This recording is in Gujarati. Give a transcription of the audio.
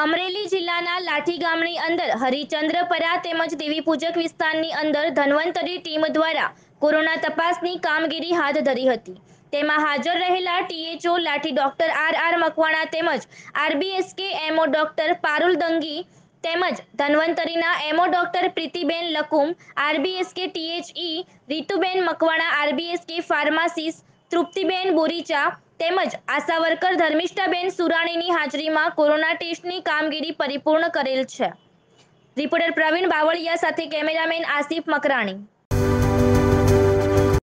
અમરેલી જિલ્લાના લાઠી ગામની અંદર હરિચંદ્રપરા તેમજ દેવીપૂજક વિસ્તારની અંદર ધન્વંતરી ટીમ દ્વારા કોરોના તપાસની કામગીરી હાથ ધરી હતી। તેમાં હાજર રહેલા THO Lathi doctor R Makwana તેમજ RBSK MO doctor Parul Dangi તેમજ ધન્વંતરીના MO doctor Pritiben Lakum, RBSK THE Rituben Makwana, RBSK pharmacist Triptiben Boricha તેમજ આશા વર્કર ધર્મિષ્ઠાબેન સુરાણીની હાજરીમાં કોરોના ટેસ્ટની કામગીરી પરિપૂર્ણ કરેલ છે। રિપોર્ટર પ્રવીણ બાવળિયા સાથે કેમેરામેન આસિફ મકરાણી।